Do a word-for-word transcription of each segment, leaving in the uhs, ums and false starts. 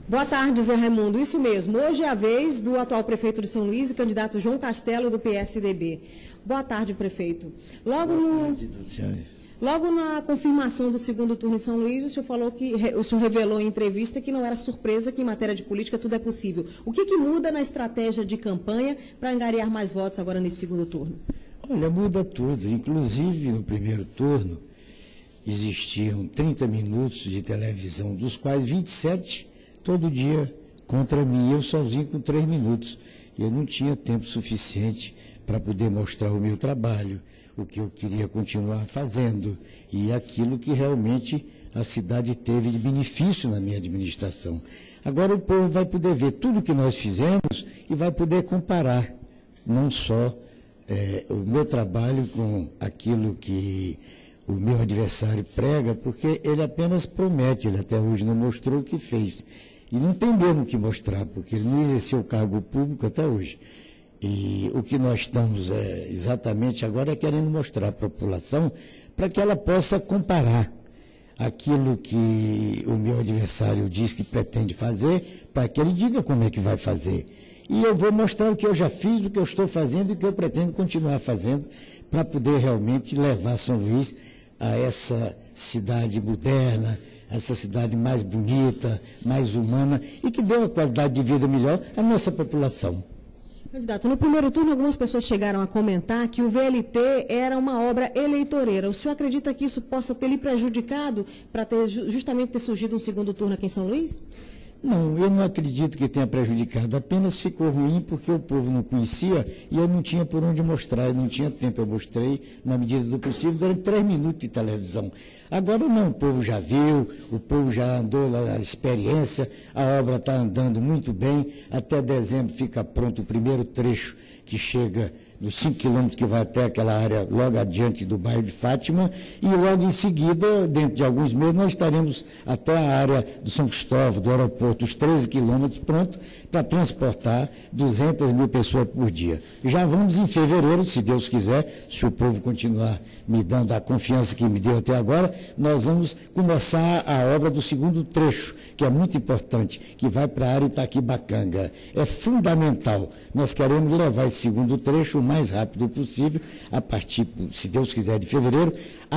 Boa tarde, Zé Raimundo. Isso mesmo. Hoje é a vez do atual prefeito de São Luís e candidato João Castelo, do P S D B. Boa tarde, prefeito. Logo no... Logo na confirmação do segundo turno em São Luís, o senhor falou que o senhor revelou em entrevista que não era surpresa que em matéria de política tudo é possível. O que, que muda na estratégia de campanha para angariar mais votos agora nesse segundo turno? Olha, muda tudo. Inclusive, no primeiro turno, existiam trinta minutos de televisão, dos quais vinte e sete todo dia contra mim, eu sozinho com três minutos. Eu não tinha tempo suficiente para poder mostrar o meu trabalho, o que eu queria continuar fazendo e aquilo que realmente a cidade teve de benefício na minha administração. Agora o povo vai poder ver tudo o que nós fizemos e vai poder comparar, não só é, o meu trabalho com aquilo que o meu adversário prega, porque ele apenas promete, ele até hoje não mostrou o que fez. E não tem mesmo o que mostrar, porque ele não exerceu o cargo público até hoje. E o que nós estamos é, exatamente agora é querendo mostrar à população para que ela possa comparar aquilo que o meu adversário diz que pretende fazer, para que ele diga como é que vai fazer. E eu vou mostrar o que eu já fiz, o que eu estou fazendo e o que eu pretendo continuar fazendo para poder realmente levar São Luís a essa cidade moderna, essa cidade mais bonita, mais humana e que dê uma qualidade de vida melhor à nossa população. Candidato, no primeiro turno algumas pessoas chegaram a comentar que o V L T era uma obra eleitoreira. O senhor acredita que isso possa ter lhe prejudicado para ter justamente ter surgido um segundo turno aqui em São Luís? Não, eu não acredito que tenha prejudicado, apenas ficou ruim porque o povo não conhecia e eu não tinha por onde mostrar, eu não tinha tempo, eu mostrei na medida do possível durante três minutos de televisão. Agora não, o povo já viu, o povo já andou lá na experiência, a obra está andando muito bem, até dezembro fica pronto o primeiro trecho que chega nos cinco quilômetros que vai até aquela área logo adiante do bairro de Fátima, e logo em seguida, dentro de alguns meses, nós estaremos até a área do São Cristóvão, do aeroporto, os treze quilômetros prontos para transportar duzentas mil pessoas por dia. Já vamos em fevereiro, se Deus quiser, se o povo continuar me dando a confiança que me deu até agora, nós vamos começar a obra do segundo trecho, que é muito importante, que vai para a área Itaquibacanga. É fundamental. Nós queremos levar esse segundo trecho o mais rápido possível, a partir, se Deus quiser, de fevereiro,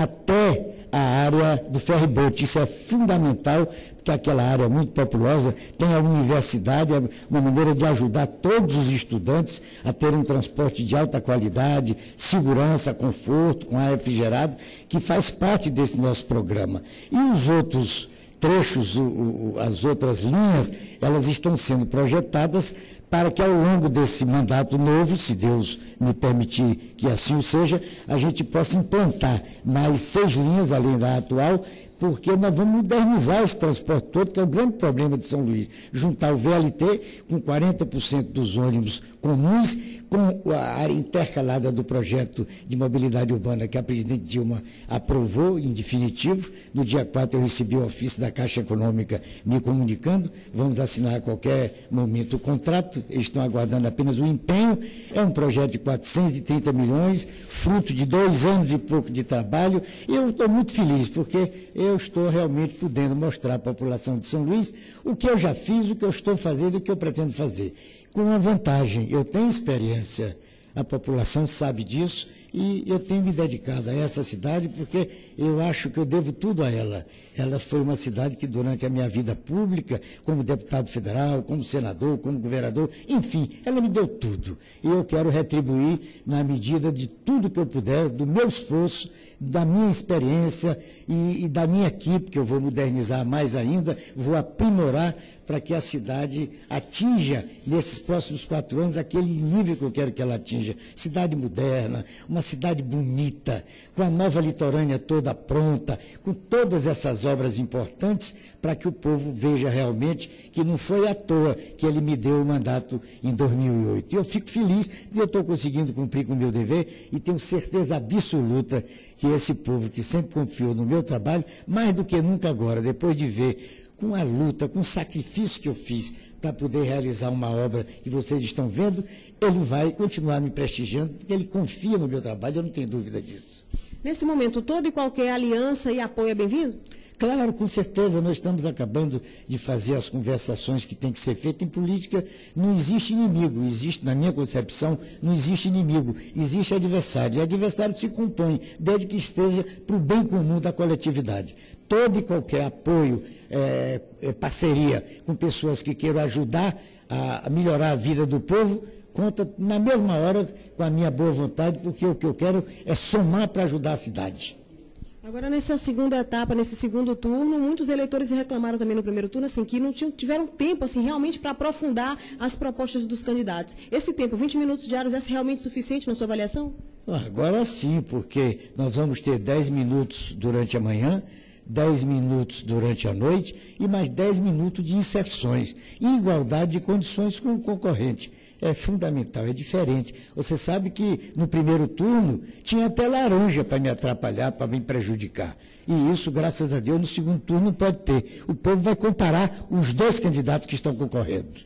até a área do ferryboat. Isso é fundamental, porque aquela área é muito populosa, tem a universidade, é uma maneira de ajudar todos os estudantes a terem um transporte de alta qualidade, segurança, conforto, com ar refrigerado, que faz parte desse nosso programa. E os outros trechos, o, o, as outras linhas, elas estão sendo projetadas para que ao longo desse mandato novo, se Deus me permitir que assim o seja, a gente possa implantar mais seis linhas além da atual, porque nós vamos modernizar esse transporte todo, que é o grande problema de São Luís, juntar o V L T com quarenta por cento dos ônibus comuns, com a área intercalada do projeto de mobilidade urbana que a presidente Dilma aprovou em definitivo. No dia quatro eu recebi o ofício da Caixa Econômica me comunicando, vamos assinar a qualquer momento o contrato, eles estão aguardando apenas o empenho. É um projeto de quatrocentos e trinta milhões, fruto de dois anos e pouco de trabalho, e eu estou muito feliz, porque eu estou realmente podendo mostrar à população de São Luís o que eu já fiz, o que eu estou fazendo e o que eu pretendo fazer. Com uma vantagem, eu tenho experiência, a população sabe disso, e eu tenho me dedicado a essa cidade porque eu acho que eu devo tudo a ela. Ela foi uma cidade que durante a minha vida pública, como deputado federal, como senador, como governador, enfim, ela me deu tudo. E eu quero retribuir na medida de tudo que eu puder, do meu esforço, da minha experiência e, e da minha equipe, que eu vou modernizar mais ainda, vou aprimorar para que a cidade atinja, nesses próximos quatro anos, aquele nível que eu quero que ela atinja. Cidade moderna, uma cidade bonita, com a nova litorânea toda pronta, com todas essas obras importantes, para que o povo veja realmente que não foi à toa que ele me deu o mandato em dois mil e oito. E eu fico feliz que eu estou conseguindo cumprir com o meu dever e tenho certeza absoluta que esse povo que sempre confiou no meu trabalho, mais do que nunca agora, depois de ver com a luta, com o sacrifício que eu fiz para poder realizar uma obra que vocês estão vendo, ele vai continuar me prestigiando, porque ele confia no meu trabalho, eu não tenho dúvida disso. Nesse momento todo e qualquer aliança e apoio é bem-vindo? Claro, com certeza, nós estamos acabando de fazer as conversações que tem que ser feitas. Em política não existe inimigo, existe, na minha concepção, não existe inimigo, existe adversário. E adversário se compõe, desde que esteja para o bem comum da coletividade. Todo e qualquer apoio, é, é, parceria com pessoas que queiram ajudar a, a melhorar a vida do povo, conta na mesma hora com a minha boa vontade, porque o que eu quero é somar para ajudar a cidade. Agora, nessa segunda etapa, nesse segundo turno, muitos eleitores reclamaram também no primeiro turno, assim, que não tinham, tiveram tempo, assim, realmente para aprofundar as propostas dos candidatos. Esse tempo, vinte minutos diários, é realmente suficiente na sua avaliação? Agora sim, porque nós vamos ter dez minutos durante a manhã, dez minutos durante a noite e mais dez minutos de inserções, em igualdade de condições com o concorrente. É fundamental, é diferente. Você sabe que no primeiro turno tinha até laranja para me atrapalhar, para me prejudicar. E isso, graças a Deus, no segundo turno pode ter. O povo vai comparar os dois candidatos que estão concorrendo.